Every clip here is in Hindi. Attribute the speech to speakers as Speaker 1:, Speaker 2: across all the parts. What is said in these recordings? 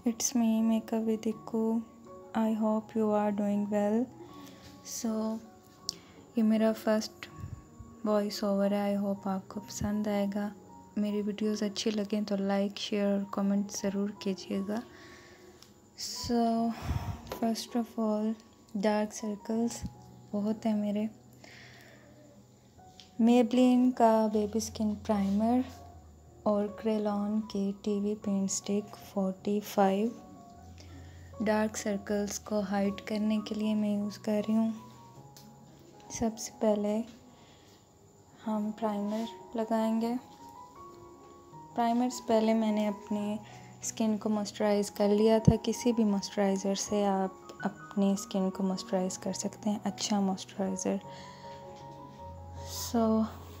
Speaker 1: It's me, Makeup with Iqqu. I hope you are doing well. So ये मेरा फर्स्ट वॉइस ओवर है। आई होप आपको पसंद आएगा। मेरी वीडियोस अच्छी लगें तो लाइक, शेयर और कमेंट ज़रूर कीजिएगा। So first of all, dark circles बहुत है मेरे। मेबलिन का बेबी स्किन प्राइमर और क्रेलॉन की TV paint stick 45 dark circles को हाइड करने के लिए मैं यूज़ कर रही हूँ। सबसे पहले हम प्राइमर लगाएंगे। प्राइमर से पहले मैंने अपने स्किन को मॉइस्चराइज़ कर लिया था। किसी भी मॉइस्चराइज़र से आप अपनी स्किन को मॉइस्चराइज़ कर सकते हैं, अच्छा मॉइस्चराइज़र। सो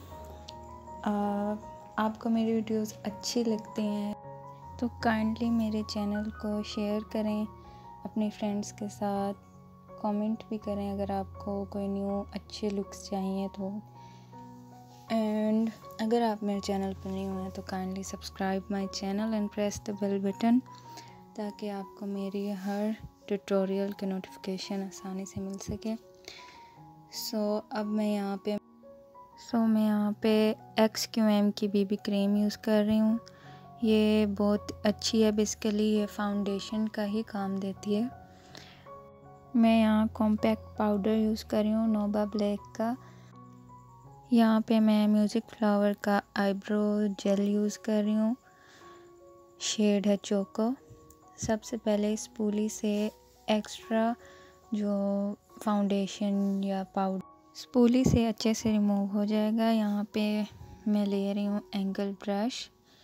Speaker 1: आपको मेरी वीडियोस अच्छी लगती हैं तो काइंडली मेरे चैनल को शेयर करें अपने फ्रेंड्स के साथ। कमेंट भी करें अगर आपको कोई न्यू अच्छे लुक्स चाहिए तो। एंड अगर आप मेरे चैनल पर न्यू हैं तो kindly subscribe my channel and press the bell button ताकि आपको मेरी हर ट्यूटोरियल के नोटिफिकेशन आसानी से मिल सके। अब मैं यहाँ पे XQM की BB क्रीम यूज़ कर रही हूँ। ये बहुत अच्छी है। बेसिकली ये फाउंडेशन का ही काम देती है। मैं यहाँ कॉम्पैक्ट पाउडर यूज़ कर रही हूँ नोबा ब्लैक का। यहाँ पे मैं म्यूज़िक फ्लावर का आईब्रो जेल यूज़ कर रही हूँ। शेड है चोको। सबसे मैं स्पूली से एक्स्ट्रा जो फाउंडेशन या पाउडर स्पूली से अच्छे से रिमूव हो जाएगा। यहाँ पे मैं ले रही हूँ एंगल ब्रश।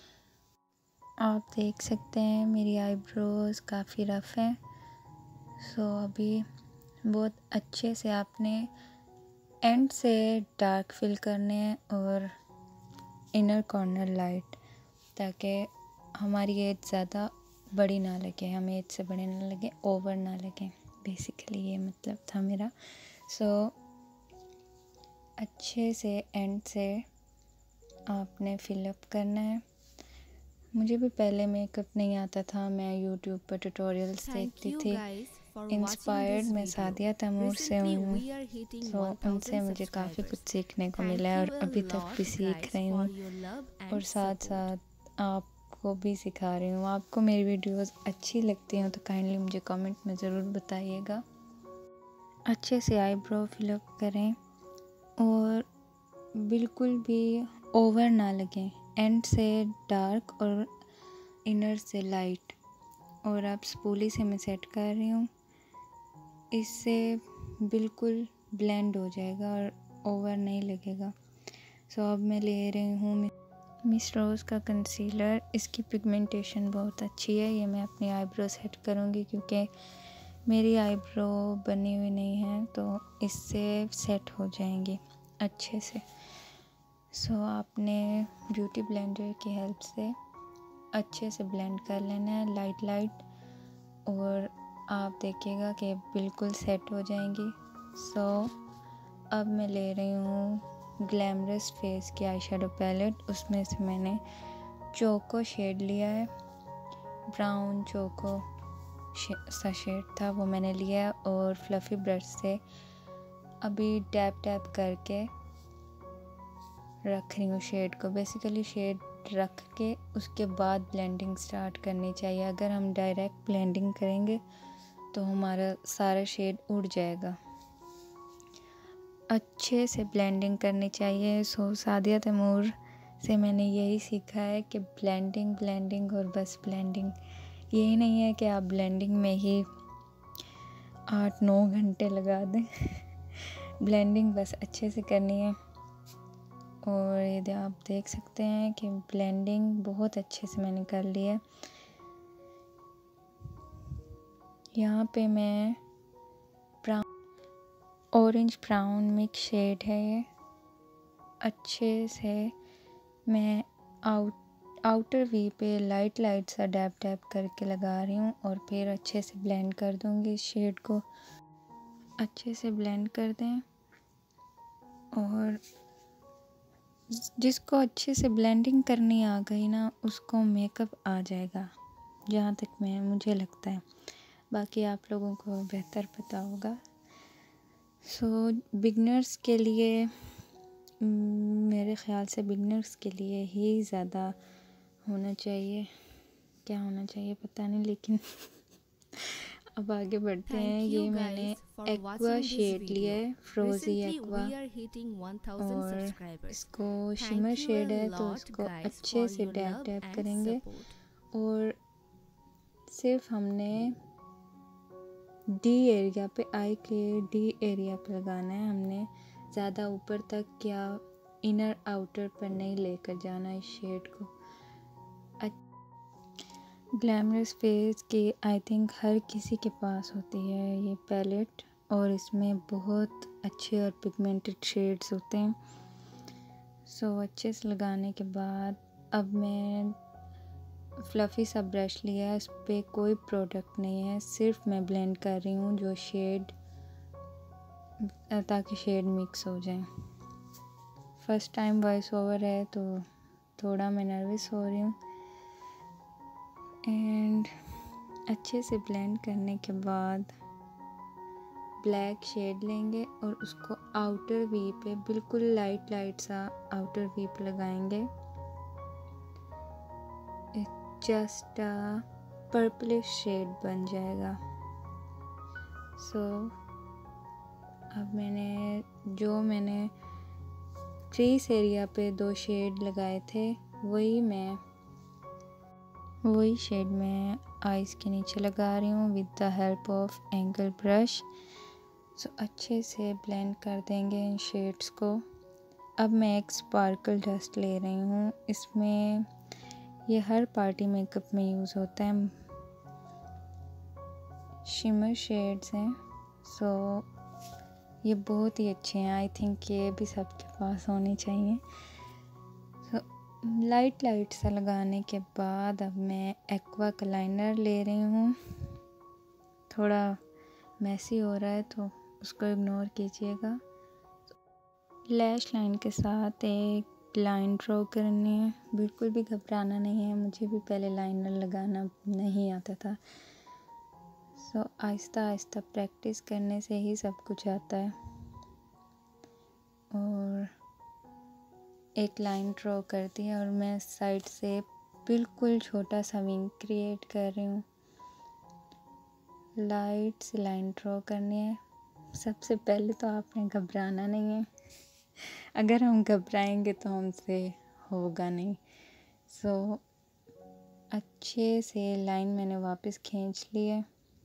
Speaker 1: आप देख सकते हैं मेरी आईब्रोज काफ़ी रफ़ हैं। अभी बहुत अच्छे से आपने एंड से डार्क फिल करने हैं और इनर कॉर्नर लाइट, ताकि हमारी एज ज़्यादा बड़ी ना लगे, हम एज से बड़े ना लगे, ओवर ना लगे। बेसिकली ये मतलब था मेरा। अच्छे से एंड से आपने फिलअप करना है। मुझे भी पहले मेकअप नहीं आता था। मैं यूट्यूब पर ट्यूटोरियल्स देखती थी। इंस्पायर्ड मैं सादिया तैमूर से हूँ। उनसे मुझे काफ़ी कुछ सीखने को मिला है और अभी तक भी सीख रही हूँ और साथ साथ आपको भी सिखा रही हूँ। आपको मेरी वीडियोस अच्छी लगती हैं तो काइंडली मुझे कमेंट में ज़रूर बताइएगा। अच्छे से आईब्रो फिलअप करें और बिल्कुल भी ओवर ना लगे। एंड से डार्क और इनर से लाइट। और अब स्पूली से मैं सेट कर रही हूँ। इससे बिल्कुल ब्लेंड हो जाएगा और ओवर नहीं लगेगा। अब मैं ले रही हूँ मिस रोज़ का कंसीलर। इसकी पिगमेंटेशन बहुत अच्छी है। ये मैं अपनी आईब्रो सेट करूँगी क्योंकि मेरी आईब्रो बनी हुई नहीं है, तो इससे सेट हो जाएंगी अच्छे से। आपने ब्यूटी ब्लेंडर की हेल्प से अच्छे से ब्लेंड कर लेना है लाइट और आप देखिएगा कि बिल्कुल सेट हो जाएंगी। अब मैं ले रही हूँ ग्लैमरस फेस की आई शेडो पैलेट। उसमें से मैंने चोको शेड लिया है। ब्राउन चोको सा शेड था, वो मैंने लिया है और फ्लफ़ी ब्रश से अभी टैप करके रख रही हूँ शेड को। बेसिकली शेड रख के उसके बाद ब्लेंडिंग स्टार्ट करनी चाहिए। अगर हम डायरेक्ट ब्लेंडिंग करेंगे तो हमारा सारा शेड उड़ जाएगा। अच्छे से ब्लेंडिंग करनी चाहिए। सादिया तैमूर से मैंने यही सीखा है कि ब्लेंडिंग और बस ब्लेंडिंग। यही नहीं है कि आप ब्लेंडिंग में ही 8-9 घंटे लगा दें। ब्लेंडिंग बस अच्छे से करनी है। और ये आप देख सकते हैं कि ब्लेंडिंग बहुत अच्छे से मैंने कर ली है। यहाँ पे मैं ऑरेंज ब्राउन मिक्स शेड है ये। अच्छे से मैं आउटर वी पे लाइट सा डैप करके लगा रही हूँ और फिर अच्छे से ब्लेंड कर दूँगी। इस शेड को अच्छे से ब्लेंड कर दें और जिसको अच्छे से ब्लेंडिंग करनी आ गई ना, उसको मेकअप आ जाएगा। जहाँ तक मुझे लगता है, बाकी आप लोगों को बेहतर पता होगा। सो बिगनर्स के लिए मेरे ख़्याल से बिगनर्स के लिए ही ज़्यादा होना चाहिए, क्या होना चाहिए पता नहीं, लेकिन अब आगे बढ़ते हैं। ये मैंने एक्वा शेड लिया है, फ्रोज़ी एक्वा, और इसको शिमर शेड है तो इसको अच्छे से डैब डैब करेंगे। और सिर्फ हमने डी एरिया पे, आई के डी एरिया पे लगाना है, हमने ज़्यादा ऊपर तक या इनर आउटर पर नहीं लेकर जाना इस शेड को। ग्लैमरस फेस की आई थिंक हर किसी के पास होती है ये पैलेट, और इसमें बहुत अच्छे और पिगमेंटेड शेड्स होते हैं। सो अच्छे से लगाने के बाद अब मैं फ्लफ़ी सा ब्रश लिया है, इस पर कोई प्रोडक्ट नहीं है, सिर्फ मैं ब्लेंड कर रही हूँ जो शेड, ताकि शेड मिक्स हो जाए। फर्स्ट टाइम वॉइस ओवर है तो थोड़ा मैं नर्वस हो रही हूँ। एंड अच्छे से ब्लेंड करने के बाद ब्लैक शेड लेंगे और उसको आउटर वी पे बिल्कुल लाइट लाइट सा आउटर वी पे लगाएंगे। जस्ट पर्पलिश शेड बन जाएगा। सो अब मैंने क्रीज एरिया पे 2 शेड लगाए थे, वही शेड मैं आईज के नीचे लगा रही हूँ with the help of angle brush. So अच्छे से ब्लेंड कर देंगे इन शेड्स को। अब मैं एक स्पार्कल डस्ट ले रही हूँ, इसमें ये हर पार्टी मेकअप में यूज़ होता है, शिमर शेड्स हैं। सो ये बहुत ही अच्छे हैं, आई थिंक ये भी सबके पास होने चाहिए। लाइट लाइट सा लगाने के बाद अब मैं एक्वा का लाइनर ले रही हूँ। थोड़ा मैसी हो रहा है तो उसको इग्नोर कीजिएगा। लैश लाइन के साथ एक लाइन ड्रॉ करनी है, बिल्कुल भी घबराना नहीं है, मुझे भी पहले लाइनर लगाना नहीं आता था। सो आहिस्ता आहिस्ता प्रैक्टिस करने से ही सब कुछ आता है। और एक लाइन ड्रॉ कर दी है और मैं साइड से बिल्कुल छोटा सा विंग क्रिएट कर रही हूँ। लाइट से लाइन ड्रॉ करनी है। सबसे पहले तो आपने घबराना नहीं है, अगर हम घबराएंगे तो हमसे होगा नहीं। सो अच्छे से लाइन मैंने वापस खींच ली है।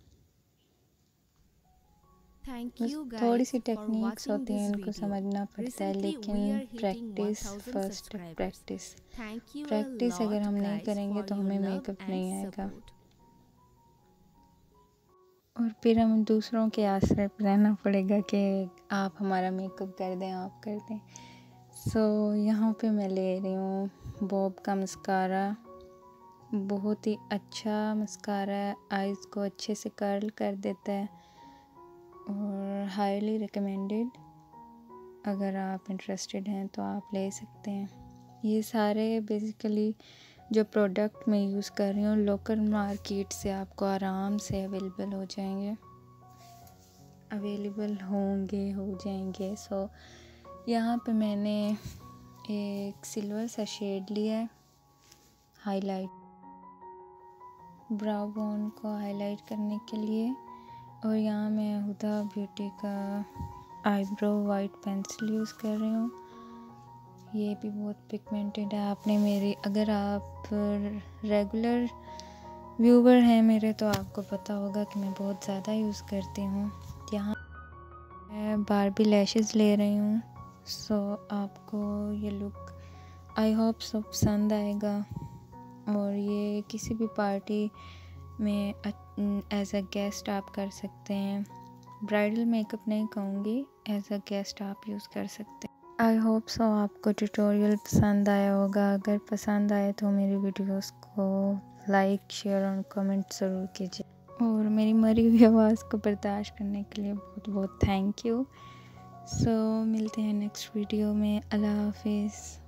Speaker 1: थोड़ी सी टेक्निक्स होती हैं, इनको समझना पड़ता है, लेकिन प्रैक्टिस फर्स्ट प्रैक्टिस अगर हम नहीं करेंगे तो हमें मेकअप नहीं आएगा, और फिर हमें दूसरों के आश्रय पर रहना पड़ेगा कि आप हमारा मेकअप कर दें, आप कर दें। सो यहाँ पे मैं ले रही हूँ बॉब का मस्कारा, बहुत ही अच्छा मस्कारा है, आइज़ को अच्छे से कर्ल कर देता है और हाईली रिकमेंडेड। अगर आप इंटरेस्टेड हैं तो आप ले सकते हैं। ये सारे बेसिकली जो प्रोडक्ट मैं यूज़ कर रही हूँ लोकल मार्केट से आपको आराम से अवेलेबल हो जाएंगे। सो यहाँ पे मैंने एक सिल्वर सा शेड लिया है हाईलाइट, ब्राउ बोन को हाईलाइट करने के लिए, और यहाँ मैं हुदा ब्यूटी का आईब्रो वाइट पेंसिल यूज़ कर रही हूँ। ये भी बहुत पिगमेंटेड है। अगर आप रेगुलर व्यूवर हैं मेरे तो आपको पता होगा कि मैं बहुत ज़्यादा यूज़ करती हूँ। यहाँ मैं बारबी लैशेस ले रही हूँ। सो आपको ये लुक आई होप सो पसंद आएगा, और ये किसी भी पार्टी में एज अ गेस्ट आप कर सकते हैं। ब्राइडल मेकअप नहीं कहूँगी, एज अ गेस्ट आप यूज़ कर सकते हैं। आई होप सो आपको ट्यूटोरियल पसंद आया होगा। अगर पसंद आए तो मेरी वीडियोस को लाइक, शेयर और कमेंट ज़रूर कीजिए, और मेरी मरी हुई आवाज़ को बर्दाश्त करने के लिए बहुत बहुत थैंक यू। सो मिलते हैं नेक्स्ट वीडियो में। अल्लाह हाफिज़।